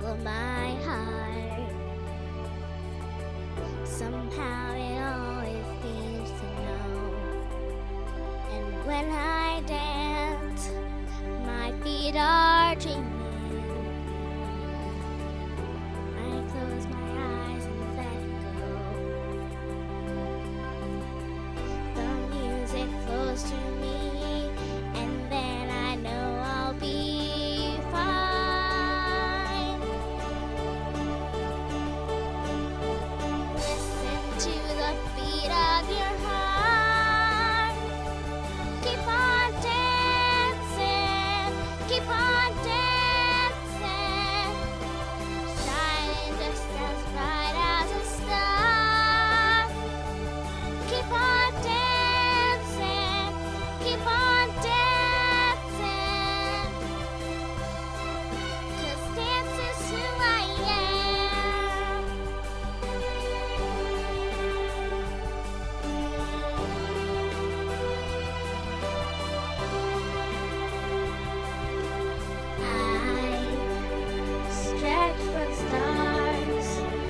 follow my heart. Somehow it always seems to know. And when I dance, my feet are dreaming. I close my eyes and let go. The music flows through me, and then I know I'll be fine. Listen to the beat of your heart. Keep on dancing, keep on dancing, shining just as bright as a star. Keep on dancing, keep on dancing, 'cause dance is who I am. I stretch for the stars.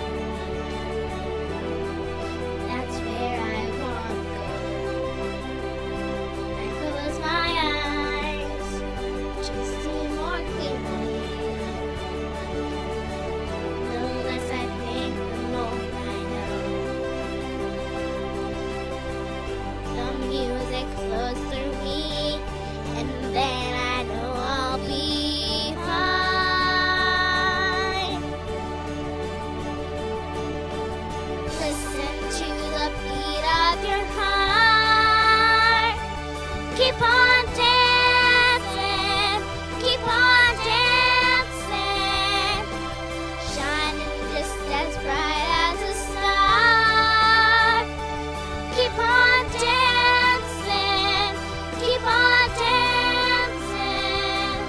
That's where I want to go. I close my eyes to see more clearly. The less I think, the more I know. The music flows through me, and then I know I'll be fine. Listen to the beat of your heart. Keep on dancing, keep on dancing, shining just as bright as a star. Keep on dancing, keep on dancing,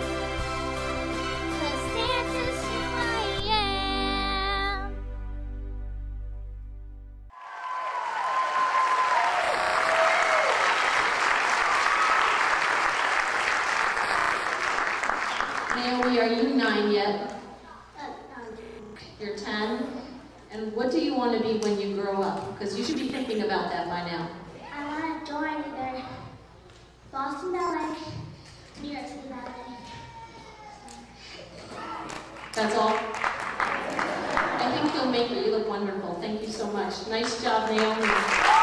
'cause dance is who I am. Naomi, are you 9 yet? You're 10? And what do you want to be when you grow up? Because you should be thinking about that by now. I want to join either Boston Ballet, New York City Ballet. That's all? I think you'll make it. You look wonderful. Thank you so much. Nice job, Naomi.